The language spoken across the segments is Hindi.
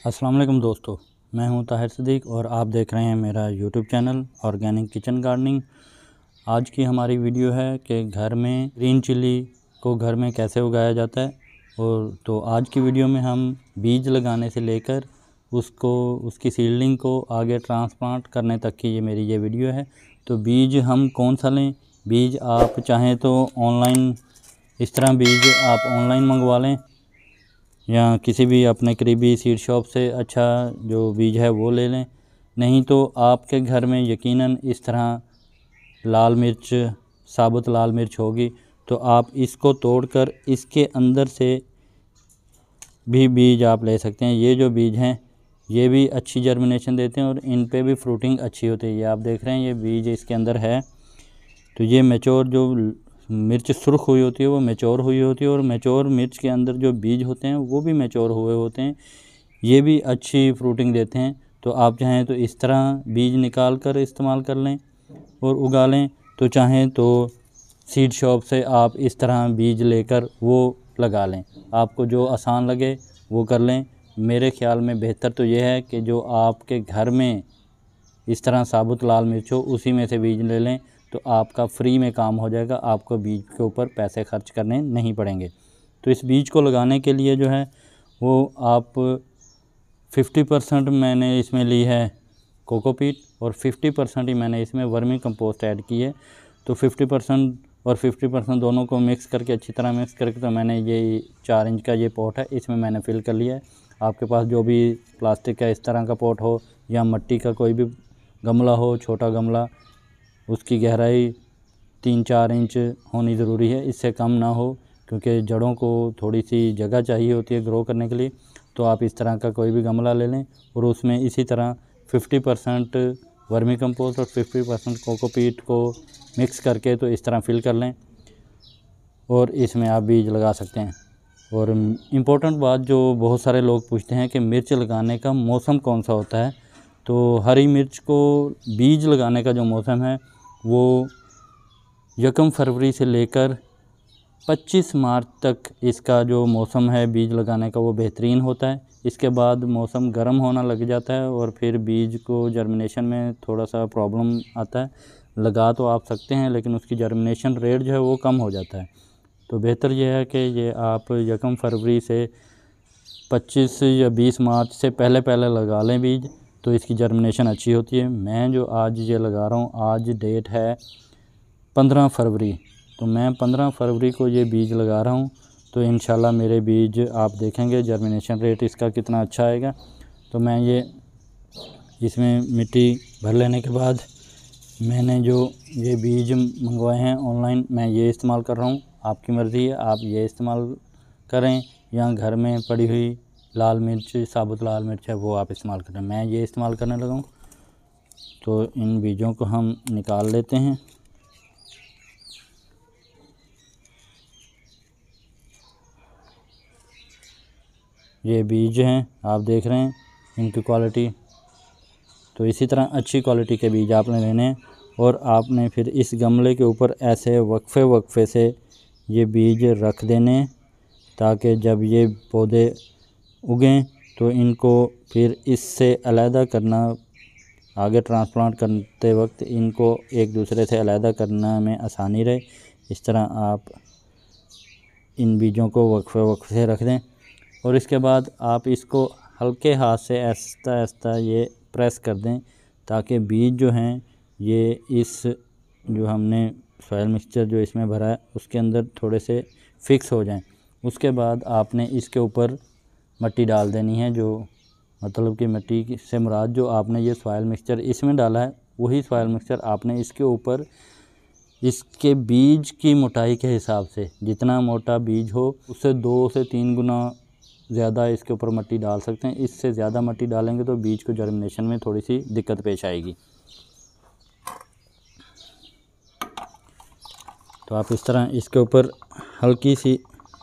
अस्सलाम वालेकुम दोस्तों, मैं हूं ताहिर सिद्दीक और आप देख रहे हैं मेरा YouTube channel organic kitchen gardening. आज की हमारी वीडियो है कि घर में ग्रीन चिली को घर में कैसे उगाया जाता है। और तो आज की वीडियो में हम बीज लगाने से लेकर उसकी सीडलिंग को आगे ट्रांसप्लांट करने तक की ये वीडियो है। तो बीज हम कौन सा लें? बीज आप चाहें तो ऑनलाइन, इस तरह बीज आप ऑनलाइन मंगवा लें या किसी भी अपने करीबी सीड शॉप से अच्छा जो बीज है वो ले लें। नहीं तो आपके घर में यकीनन इस तरह लाल मिर्च, साबुत लाल मिर्च होगी, तो आप इसको तोड़कर इसके अंदर से भी बीज आप ले सकते हैं। ये जो बीज हैं ये भी अच्छी जर्मिनेशन देते हैं और इन पे भी फ्रूटिंग अच्छी होती है। ये आप देख रहे हैं, ये बीज इसके अंदर है। तो ये मैच्योर जो मिर्च सुर्ख हुई होती है वो मैच्योर हुई होती है, और मैच्योर मिर्च के अंदर जो बीज होते हैं वो भी मैच्योर हुए होते हैं। ये भी अच्छी फ्रूटिंग देते हैं। तो आप चाहें तो इस तरह बीज निकाल कर इस्तेमाल कर लें और उगा लें, तो चाहें तो सीड शॉप से आप इस तरह बीज लेकर वो लगा लें। आपको जो आसान लगे वो कर लें। मेरे ख्याल में बेहतर तो ये है कि जो आपके घर में इस तरह साबुत लाल मिर्च हो उसी में से बीज ले लें, तो आपका फ्री में काम हो जाएगा, आपको बीज के ऊपर पैसे खर्च करने नहीं पड़ेंगे। तो इस बीज को लगाने के लिए जो है वो आप 50% मैंने इसमें ली है कोकोपीट और 50% ही मैंने इसमें वर्मी कंपोस्ट ऐड की है। तो 50% और 50% दोनों को मिक्स करके, अच्छी तरह मिक्स करके, तो मैंने ये 4 इंच का ये पॉट है, इसमें मैंने फिल कर लिया है। आपके पास जो भी प्लास्टिक का इस तरह का पॉट हो या मिट्टी का कोई भी गमला हो, छोटा गमला, उसकी गहराई 3-4 इंच होनी ज़रूरी है, इससे कम ना हो, क्योंकि जड़ों को थोड़ी सी जगह चाहिए होती है ग्रो करने के लिए। तो आप इस तरह का कोई भी गमला ले लें और उसमें इसी तरह 50% वर्मी कंपोस्ट और 50% कोकोपीट को मिक्स करके तो इस तरह फिल कर लें और इसमें आप बीज लगा सकते हैं। और इम्पोर्टेंट बात जो बहुत सारे लोग पूछते हैं कि मिर्च लगाने का मौसम कौन सा होता है, तो हरी मिर्च को बीज लगाने का जो मौसम है वो 1 फरवरी से लेकर 25 मार्च तक इसका जो मौसम है बीज लगाने का वो बेहतरीन होता है। इसके बाद मौसम गर्म होना लग जाता है और फिर बीज को जर्मिनेशन में थोड़ा सा प्रॉब्लम आता है। लगा तो आप सकते हैं लेकिन उसकी जर्मिनेशन रेट जो है वो कम हो जाता है। तो बेहतर यह है कि ये आप 1 फरवरी से 25 या 20 मार्च से पहले पहले लगा लें बीज, तो इसकी जर्मिनेशन अच्छी होती है। मैं जो आज ये लगा रहा हूँ, आज डेट है 15 फरवरी, तो मैं 15 फरवरी को ये बीज लगा रहा हूँ। तो इंशाल्लाह मेरे बीज आप देखेंगे जर्मिनेशन रेट इसका कितना अच्छा आएगा। तो मैं ये इसमें मिट्टी भर लेने के बाद मैंने जो ये बीज मंगवाए हैं ऑनलाइन, मैं ये इस्तेमाल कर रहा हूँ। आपकी मर्ज़ी है, आप ये इस्तेमाल करें या घर में पड़ी हुई लाल मिर्च, साबुत लाल मिर्च है वो आप इस्तेमाल करें। मैं ये इस्तेमाल करने लगा हूँ। तो इन बीजों को हम निकाल लेते हैं। ये बीज हैं, आप देख रहे हैं इनकी क्वालिटी। तो इसी तरह अच्छी क्वालिटी के बीज आपने लेने हैं और आपने फिर इस गमले के ऊपर ऐसे वक्फे से ये बीज रख देने हैं, ताकि जब ये पौधे उगें तो इनको फिर इससे अलहदा करना, आगे ट्रांसप्लांट करते वक्त इनको एक दूसरे से अलहदा करना में आसानी रहे। इस तरह आप इन बीजों को वक्फे से रख दें और इसके बाद आप इसको हल्के हाथ से आहिस्ता आहिस्ता ये प्रेस कर दें, ताकि बीज जो हैं ये इस जो हमने सॉइल मिक्सचर जो इसमें भरा है उसके अंदर थोड़े से फिक्स हो जाएं। उसके बाद आपने इसके ऊपर मिट्टी डाल देनी है, जो मतलब कि मिट्टी से मुराद जो आपने ये सॉइल मिक्सचर इसमें डाला है वही सॉइल मिक्सचर आपने इसके ऊपर इसके बीज की मोटाई के हिसाब से, जितना मोटा बीज हो उससे 2 से 3 गुना ज़्यादा इसके ऊपर मिट्टी डाल सकते हैं। इससे ज़्यादा मिट्टी डालेंगे तो बीज को जर्मिनेशन में थोड़ी सी दिक्कत पेश आएगी। तो आप इस तरह इसके ऊपर हल्की सी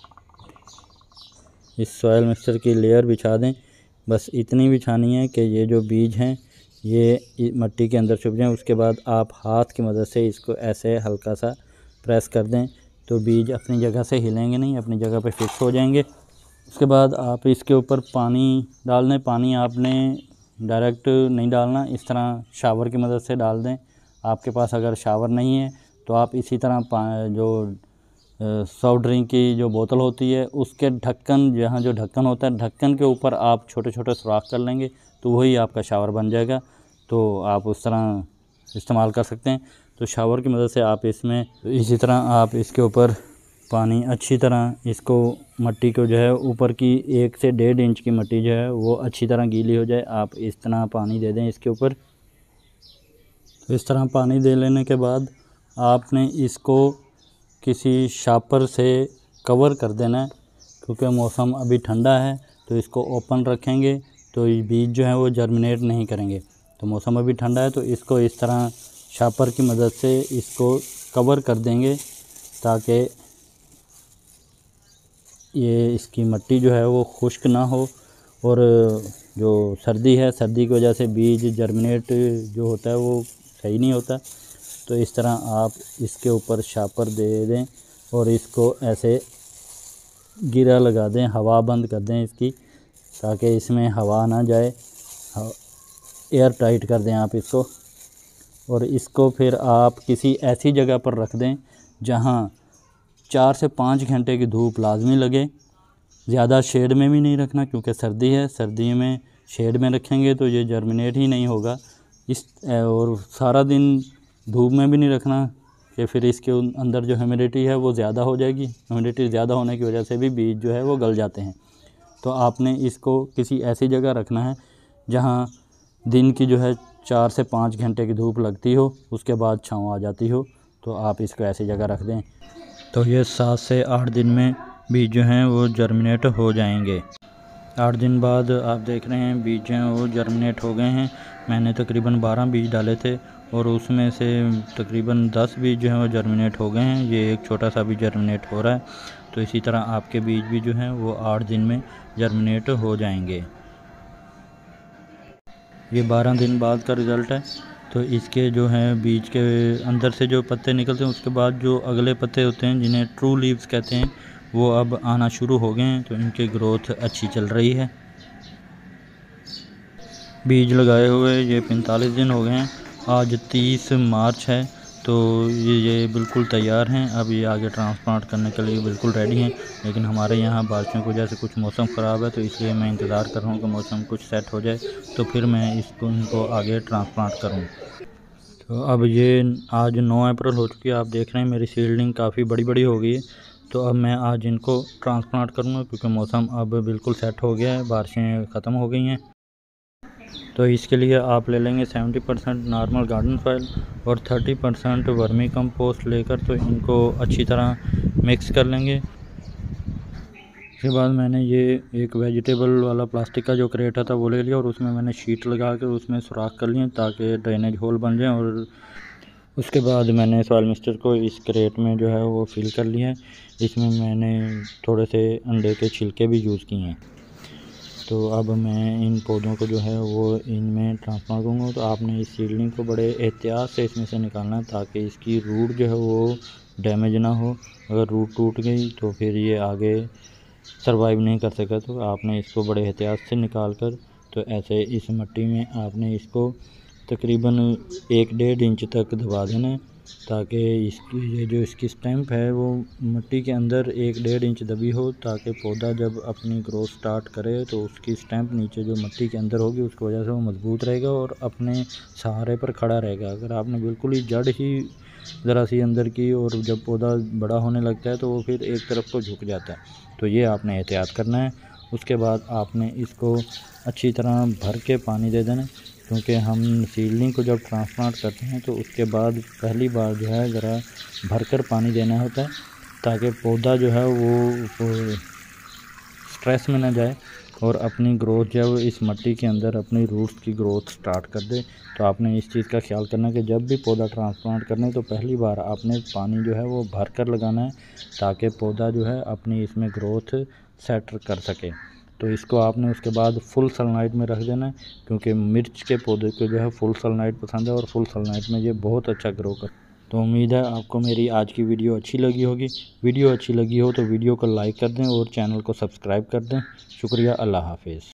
इस सॉइल मिक्सचर की लेयर बिछा दें। बस इतनी बिछानी है कि ये जो बीज हैं ये मिट्टी के अंदर छुप जाएं। उसके बाद आप हाथ की मदद से इसको ऐसे हल्का सा प्रेस कर दें, तो बीज अपनी जगह से हिलेंगे नहीं, अपनी जगह पे फिक्स हो जाएंगे। उसके बाद आप इसके ऊपर पानी डाल दें। पानी आपने डायरेक्ट नहीं डालना, इस तरह शावर की मदद से डाल दें। आपके पास अगर शावर नहीं है तो आप इसी तरह जो सॉफ्ट ड्रिंक की जो बोतल होती है उसके ढक्कन, जहाँ जो ढक्कन होता है, ढक्कन के ऊपर आप छोटे छोटे सुराख कर लेंगे तो वही आपका शावर बन जाएगा। तो आप उस तरह इस्तेमाल कर सकते हैं। तो शावर की मदद से आप इसमें इसी तरह आप इसके ऊपर पानी अच्छी तरह, इसको मट्टी को जो है ऊपर की 1 से 1.5 इंच की मट्टी जो है वो अच्छी तरह गीली हो जाए, आप इस तरह पानी दे दें इसके ऊपर। तो इस तरह पानी दे लेने के बाद आपने इसको किसी शापर से कवर कर देना है, क्योंकि मौसम अभी ठंडा है तो इसको ओपन रखेंगे तो ये बीज जो है वो जर्मिनेट नहीं करेंगे। तो मौसम अभी ठंडा है तो इसको इस तरह शापर की मदद से इसको कवर कर देंगे ताकि ये इसकी मट्टी जो है वो खुश्क ना हो। और जो सर्दी है, सर्दी की वजह से बीज जर्मिनेट जो होता है वो सही नहीं होता। तो इस तरह आप इसके ऊपर शापर दे दें और इसको ऐसे गिरा लगा दें, हवा बंद कर दें इसकी, ताकि इसमें हवा ना जाए, एयर टाइट कर दें आप इसको। और इसको फिर आप किसी ऐसी जगह पर रख दें जहां 4 से 5 घंटे की धूप लाजमी लगे। ज़्यादा शेड में भी नहीं रखना, क्योंकि सर्दी है, सर्दी में शेड में रखेंगे तो ये जर्मिनेट ही नहीं होगा। और सारा दिन धूप में भी नहीं रखना कि फिर इसके अंदर जो ह्यूमिडिटी है वो ज़्यादा हो जाएगी। ह्यूमिडिटी ज़्यादा होने की वजह से भी बीज जो है वो गल जाते हैं। तो आपने इसको किसी ऐसी जगह रखना है जहां दिन की जो है 4 से 5 घंटे की धूप लगती हो, उसके बाद छाँव आ जाती हो। तो आप इसको ऐसी जगह रख दें तो ये 7 से 8 दिन में बीज जो हैं वो जर्मिनेट हो जाएंगे। 8 दिन बाद आप देख रहे हैं बीज जो हैं वो जर्मिनेट हो गए हैं। मैंने तकरीबन 12 बीज डाले थे और उसमें से तकरीबन 10 बीज जो हैं वो जर्मिनेट हो गए हैं। ये एक छोटा सा भी जर्मिनेट हो रहा है। तो इसी तरह आपके बीज भी जो हैं वो 8 दिन में जर्मिनेट हो जाएंगे। ये 12 दिन बाद का रिज़ल्ट है। तो इसके जो है बीज के अंदर से जो पत्ते निकलते हैं, उसके बाद जो अगले पत्ते होते हैं जिन्हें ट्रू लीव्स कहते हैं, वो अब आना शुरू हो गए हैं। तो इनकी ग्रोथ अच्छी चल रही है। बीज लगाए हुए ये 45 दिन हो गए हैं। आज 30 मार्च है तो ये बिल्कुल तैयार हैं। अब ये आगे ट्रांसप्लांट करने के लिए बिल्कुल रेडी हैं। लेकिन हमारे यहाँ बारिशों की वजह से कुछ मौसम ख़राब है, तो इसलिए मैं इंतज़ार कर रहा हूँ कि मौसम कुछ सेट हो जाए तो फिर मैं इनको आगे ट्रांसप्लांट करूँ। तो अब ये आज 9 अप्रैल हो चुकी है। आप देख रहे हैं मेरी सीडलिंग काफ़ी बड़ी बड़ी हो गई है। तो अब मैं आज इनको ट्रांसप्लांट करूँगा, क्योंकि मौसम अब बिल्कुल सेट हो गया है, बारिशें ख़त्म हो गई हैं। तो इसके लिए आप ले लेंगे 70% नॉर्मल गार्डन सॉइल और 30% वर्मी कंपोस्ट लेकर तो इनको अच्छी तरह मिक्स कर लेंगे। उसके बाद मैंने ये एक वेजिटेबल वाला प्लास्टिक का जो क्रेट था वो ले लिया और उसमें मैंने शीट लगा कर उसमें सुराख कर लिए ताकि ड्रेनेज होल बन जाए। और उसके बाद मैंने सॉइल मिक्सचर को इस क्रेट में जो है वो फिल कर लिया है। इसमें मैंने थोड़े से अंडे के छिलके भी यूज़ किए हैं। तो अब मैं इन पौधों को जो है वो इनमें ट्रांसप्लांट करूँगा। तो आपने इस सीडलिंग को बड़े एहतियात से इसमें से निकालना है ताकि इसकी रूट जो है वो डैमेज ना हो। अगर रूट टूट गई तो फिर ये आगे सर्वाइव नहीं कर सका। तो आपने इसको बड़े एहतियात से निकाल कर तो ऐसे इस मिट्टी में आपने इसको तकरीबन 1-1.5 इंच तक दबा देना है, ताकि इसकी ये जो इसकी स्टैम्प है वो मिट्टी के अंदर 1-1.5 इंच दबी हो, ताकि पौधा जब अपनी ग्रोथ स्टार्ट करे तो उसकी स्टैम्प नीचे जो मिट्टी के अंदर होगी उसकी वजह से वो मजबूत रहेगा और अपने सहारे पर खड़ा रहेगा। अगर आपने बिल्कुल ही जड़ ही ज़रा सी अंदर की और जब पौधा बड़ा होने लगता है तो वो फिर एक तरफ को झुक जाता है। तो ये आपने एहतियात करना है। उसके बाद आपने इसको अच्छी तरह भर के पानी दे देना, क्योंकि हम सीडलिंग को जब ट्रांसप्लांट करते हैं तो उसके बाद पहली बार जो है ज़रा भरकर पानी देना होता है, ताकि पौधा जो है वो स्ट्रेस में ना जाए और अपनी ग्रोथ जो है वो इस मिट्टी के अंदर अपनी रूट्स की ग्रोथ स्टार्ट कर दे। तो आपने इस चीज़ का ख्याल करना है कि जब भी पौधा ट्रांसप्लांट करना है तो पहली बार आपने पानी जो है वो भर कर लगाना है, ताकि पौधा जो है अपनी इसमें ग्रोथ सेट कर सके। तो इसको आपने उसके बाद फुल सनलाइट में रख देना है, क्योंकि मिर्च के पौधे को जो है फुल सनलाइट पसंद है और फुल सनलाइट में ये बहुत अच्छा ग्रो कर। तो उम्मीद है आपको मेरी आज की वीडियो अच्छी लगी होगी। वीडियो अच्छी लगी हो तो वीडियो को लाइक कर दें और चैनल को सब्सक्राइब कर दें। शुक्रिया, अल्लाह हाफिज़।